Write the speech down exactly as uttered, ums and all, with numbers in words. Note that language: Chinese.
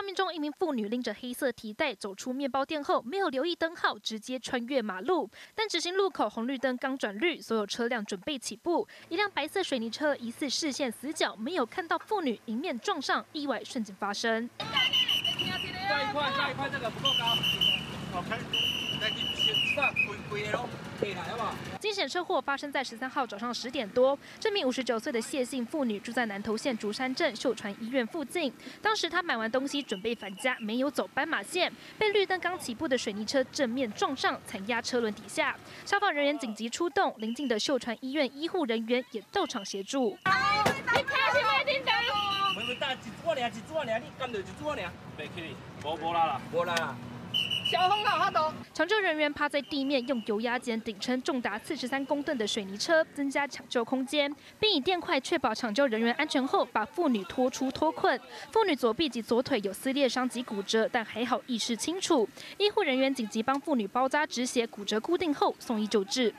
面中一名妇女拎着黑色提袋走出面包店后，没有留意灯号，直接穿越马路。但直行路口红绿灯刚转绿，所有车辆准备起步，一辆白色水泥车疑似视线死角，没有看到妇女，迎面撞上，意外瞬间发生。 下一块，下一块，这个不够高。OK， 来去上回回的咯。 惊险车祸发生在十三号早上十点多，这名五十九岁的谢姓妇女住在南投县竹山镇秀传医院附近。当时她买完东西准备返家，没有走斑马线，被绿灯刚起步的水泥车正面撞上，惨压车轮底下。消防人员紧急出动，邻近的秀传医院医护人员也到场协助。你开是卖叮当？ 没没打一组尔，一组尔，你干就一组尔，袂起哩，无无啦啦，无啦啦。 小红老哈都，抢救人员趴在地面，用油压剪顶撑重达四十三公吨的水泥车，增加抢救空间，并以电快确保抢救人员安全后，把妇女拖出脱困。妇女左臂及左腿有撕裂伤及骨折，但还好意识清楚。医护人员紧急帮妇女包扎止血，骨折固定后送医救治。